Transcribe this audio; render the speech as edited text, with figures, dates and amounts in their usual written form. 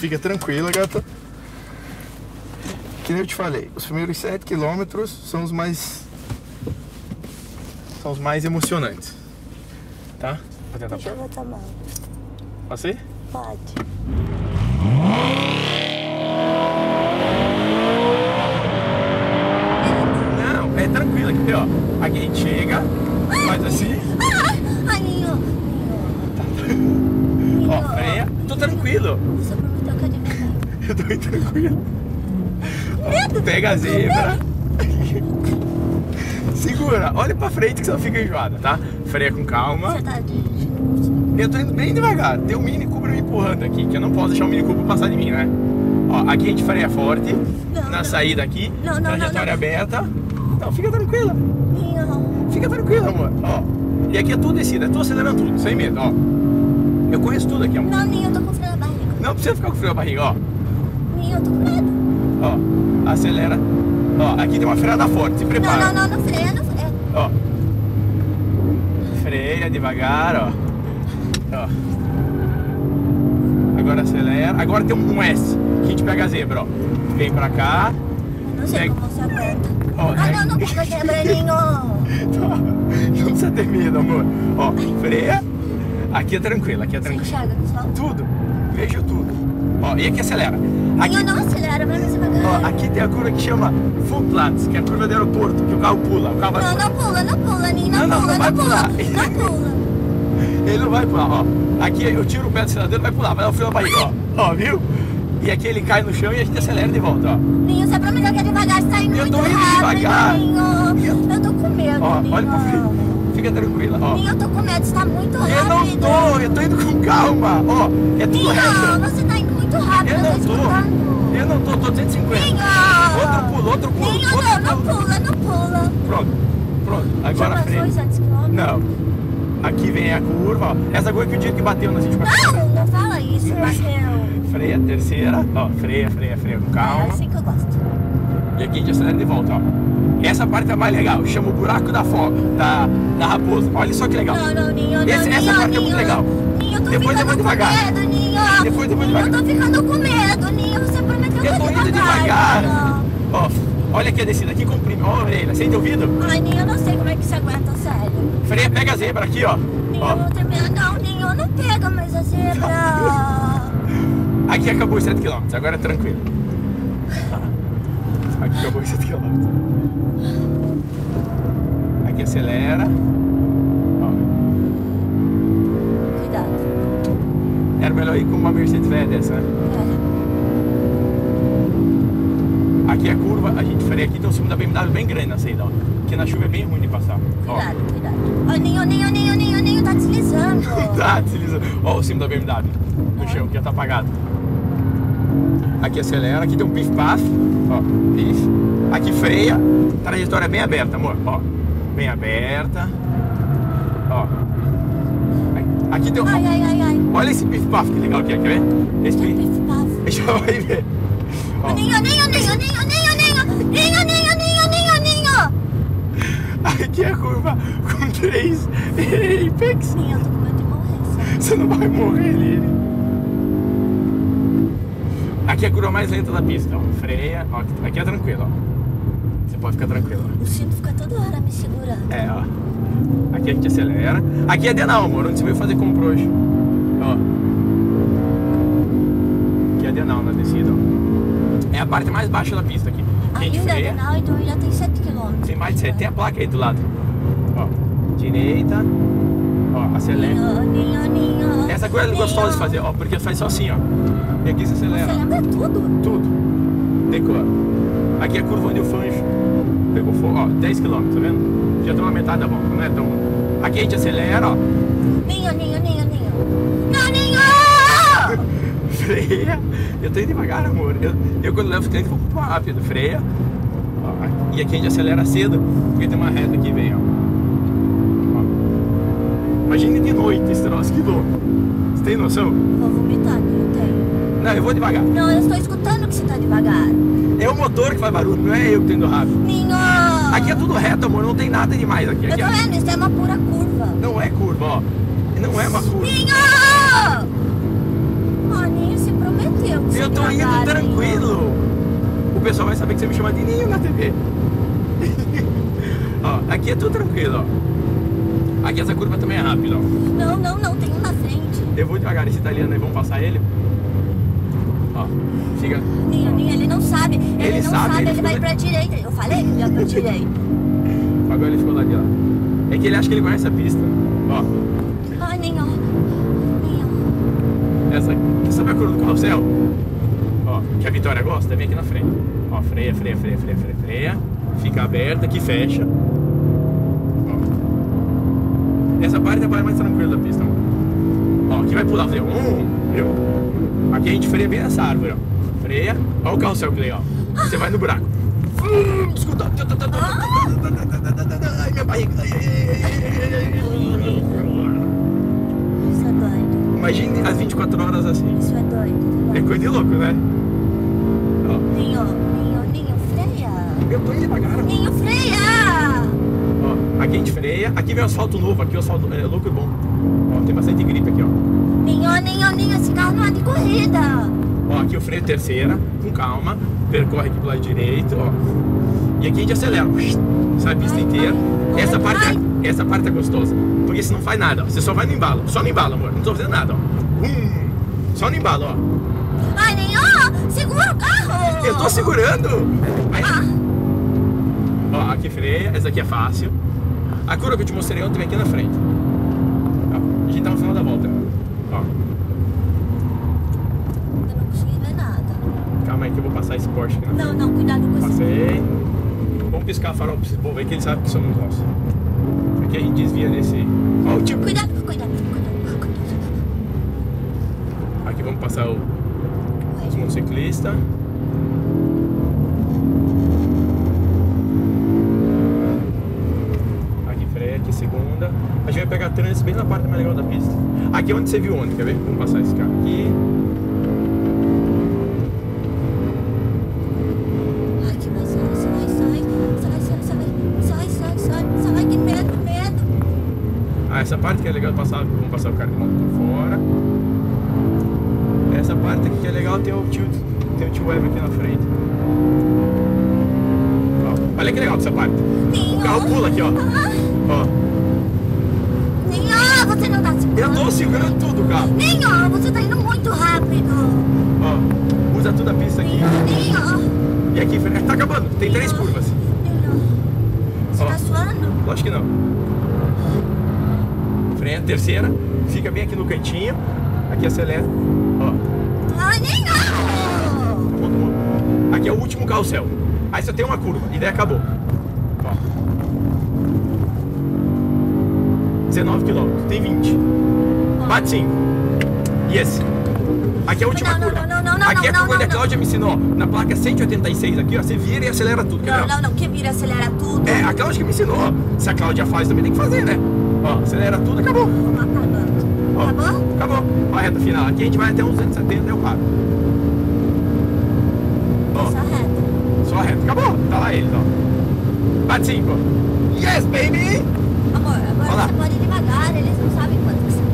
Fica tranquila, gata. Que nem eu te falei, os primeiros 7 km são os mais emocionantes. Tá? Vou tentar. Deixa eu botar a mão. Posso ir? Pode. Não, é tranquilo aqui, ó. Aqui a gente chega, faz assim. Ai, Ninho. Ó, freia. Tô tranquilo. Você prometeu que eu devia. Eu tô indo tranquilo. Medo. Pega a zebra. Segura, olha pra frente que você não fica enjoada, tá? Freia com calma. Você tá de... Eu tô indo bem devagar. Tem um Mini Cooper me empurrando aqui, que eu não posso deixar o Mini Cooper passar de mim, né? Ó, aqui a gente freia forte. Na saída aqui. Trajetória aberta. Então, fica tranquila. Ninho. Fica tranquila, amor. Ó. E aqui é tudo descida, eu tô acelerando tudo, sem medo, ó. Eu conheço tudo aqui, amor. Não, Ninho, eu tô com frio na barriga. Não precisa ficar com frio na barriga, ó. Ninho, eu tô com medo. Ó, acelera. Ó, aqui tem uma freada forte, se prepara. Não freia, não freia. Ó. Freia devagar, ó. Ó. Agora acelera. Agora tem um S, que a gente pega a zebra, ó. Vem pra cá. Eu não sei como você aguenta. Ó, Não pega a zebra, Ninho. Não precisa ter medo, amor. Ó, freia. Aqui é tranquilo, aqui é Você tranquilo. enxerga, pessoal? Tudo. Vejo tudo. Ó, e aqui acelera. Aqui, Ninho, não acelera, vai mais ó, devagar. aqui tem a curva que chama Full Platz, que é a curva do aeroporto, que o carro pula. O carro vai Não pula, Ninho, Não vai pular. Não pula. Ele não vai pular, ó. Aqui eu tiro o pé do acelerador, vai pular, vai dar o frio na barriga, ó. Ó, viu? E aqui ele cai no chão e a gente acelera de volta, ó. Ninho, você prometeu que é devagar, você tá indo Eu muito tô indo rápido, devagar. Ninho. Eu tô com medo, Ó, Ninho. olha pra frente. Fica tranquila, ó. Ninho, eu tô com medo, você tá muito rápido. Eu tô indo com calma, ó. É tudo Ninho, reto. você tá indo muito rápido, eu tô escutando. Eu não tô 250. Ninho! Outro pulo. Ninho, outro não pula. Pronto. Agora Já passou freia. os 7 km? Não. Aqui vem a curva, ó. Essa curva que o dia que bateu nas 24. Não fala isso, Marcelo. Freia, terceira. Ó, freia com calma. É assim que eu gosto. E aqui a gente acelera de volta, ó. Essa parte é mais legal, chama o buraco da raposa. Olha só que legal. Não, Ninho, Essa parte é muito legal. Ninho, eu tô Depois eu vou ficando com devagar. medo, Ninho. Depois eu vou Ninho, devagar. eu tô ficando com medo, Ninho. Você prometeu que Eu tô indo devagar. Ó, olha aqui a descida, aqui comprime. Ó, a orelha, sente ouvido? Ai, Ninho, eu não sei como é que você aguenta, sério. Freia, pega a zebra aqui, ó. Ninho, Ó. eu vou terminar. Não, Ninho, não pega mais a zebra. Aqui acabou os 7 km, agora é tranquilo. Aqui acabou os 7 km. Aqui acelera. Ó. Cuidado. Era melhor ir com uma Mercedes velha dessa, né? Aqui é a curva, a gente freia aqui, tem um cima da BMW bem grande na saída, ó. Porque na chuva é bem ruim de passar. Ó. Cuidado. Ó, Ninho, tá deslizando. Tá deslizando. Ó, o cima da BMW no chão, que já tá apagado. Aqui acelera, aqui tem um pif-paf. Ó, pif. Aqui freia, trajetória bem aberta, amor. Ó, bem aberta. Ó. Aqui tem um... Ai. Olha esse pif-paf, que legal que é, quer ver? Esse Que pif... pif-paf. Já vai ver. Ó. Ninho. Aqui é a curva com 3 apex. Ninho, eu tô com medo de morrer, sério. Você não vai morrer, Lili. Aqui é a curva mais lenta da pista, ó. Freia, ó. Aqui é tranquilo, ó. Você pode ficar tranquilo, ó. O cinto fica toda hora me segurando. É, ó. Aqui a gente acelera. Aqui é Denal, amor, onde você veio fazer compra hoje. Ó. Aqui é Denal na descida, ó. É a parte mais baixa da pista aqui. A gente Ainda freia. não, então já tem 7 km. Tem mais de 7. Tem a placa aí do lado. Ó. Direita. Ó, acelera. Ninho. Essa coisa é gostosa de fazer, ó. Porque faz só assim, ó. E aqui você acelera. Você lembra tudo? Tudo. Decora. Aqui é a curva onde o Fanjo pegou fogo, ó, 10 km, tá vendo? Já estamos na metade da volta, não é tão... Aqui a gente acelera, ó. Ninho. Não, Ninho! Freia. Eu tô indo devagar, amor. Eu quando levo os clientes vou um pouco rápido. Freia. Ó, e aqui a gente acelera cedo, porque tem uma reta aqui, vem, ó. Imagine de noite esse troço, que louco. Você tem noção? Vou vomitar, Ninho, tenho. Não, eu vou devagar. Não, eu estou escutando que você tá devagar. É o motor que faz barulho, não é eu que tô indo rápido. Ninho! Aqui é tudo reto, amor, não tem nada demais aqui. Eu Aqui tô vendo, isso é uma pura curva. não é curva, ó. Não é uma curva. Ninho! Ninho se prometeu. eu que Eu tô indo devagar, tranquilo. O pessoal vai saber que você me chama de Ninho na TV. Ó, aqui é tudo tranquilo, ó. Aqui essa curva também é rápida, ó. Não, tem um na frente. Eu vou devagar, esse italiano aí, vamos passar ele. Ó, fica. Ninho, ele não sabe. Ele não sabe, ele vai ficou- pra direita. Eu falei que ele ia pra direita. Agora ele ficou lá de lá. É que ele acha que ele conhece a pista. Ó, Ai, Ninho. essa aqui. Você sabe a curva do carrossel? Ó, que a Vitória gosta? Vem aqui na frente. Ó, freia. Fica aberta, que fecha. Ó. Essa parte é a parte mais tranquila da pista, ó. Ó, aqui vai pular, viu? Viu? Aqui a gente freia bem nessa árvore, ó. Freia. Ó o carrossel que legal. Você vai no buraco. Escuta. Ai, minha barriga. Isso é doido. Imagine as 24 horas assim. Isso é doido. É coisa de louco, né? Ó. Ninho, freia. Eu tô indo devagar, ó. Ninho, freia. Ó, aqui a gente freia. Aqui vem o asfalto novo. Aqui o asfalto é louco e bom. Ó, tem bastante gripe aqui, ó. Ninho, esse carro não é de corrida. Ó, aqui o freio terceira, com calma. Percorre aqui pro lado direito, ó. E aqui a gente acelera. Sai a pista inteira. Essa parte é gostosa. Porque você não faz nada, ó. Você só vai no embalo. Só no embalo, amor. Não tô fazendo nada, ó. Só no embalo, ó. Ai, Ninho, segura o carro. Eu tô segurando. Aí, ó, aqui freia. Essa aqui é fácil. A curva que eu te mostrei ontem vem aqui na frente. Ó, a gente tá no final da volta. Ó. Eu não consegui ver nada. Calma aí que eu vou passar esse Porsche aqui na frente. Não, cuidado com esse. Passei. Vamos piscar a farol pra esse povo aí que eles sabem que somos nós. Aqui a gente desvia desse. Ó, o tipo. Cuidado. Aqui vamos passar os motociclistas. Aqui freia, aqui segunda. A gente vai pegar trânsito bem na parte mais legal da pista. Aqui é onde você viu ontem, quer ver? Vamos passar esse carro aqui. Aqui, mas sai, que medo. Ah, essa parte que é legal passar, vamos passar o cara de moto por fora. Essa parte aqui que é legal tem o tio Web aqui na frente. Ó, olha que legal dessa parte. Ninho. O carro pula aqui, ó. Ó. Ninho, você não tá segurando. Eu tô segurando tudo o carro. Ninho, você tá indo muito rápido. Ó, usa toda a pista aqui. Ninho. E aqui, tá acabando, tem 3 curvas. Ninho. Você Ó. tá suando? Lógico que não. Freia, terceira, fica bem aqui no cantinho. Aqui acelera. Ó. Ai, Ninho. Aqui é o último carrossel. Aí só tem uma curva e daí acabou. Ó. 19 km, tem 20. Bate 5. Yes. Aqui é a última curva. Aqui é a curva onde a Cláudia me ensinou. Na placa 186 aqui, ó, você vira e acelera tudo. Quer ver? Não, que vira e acelera tudo. É, a Cláudia que me ensinou. Se a Cláudia faz, também tem que fazer, né? Ó, acelera tudo, acabou. Ó, Acabou? Acabou. Ó, a reta final. Aqui a gente vai até uns 270 e eu paro. Ó, Só reta. só reta. Acabou. Tá lá eles, ó. Bate 5. Yes, baby! Amor, Olha lá. agora você pode ir devagar, eles não sabem quanto que você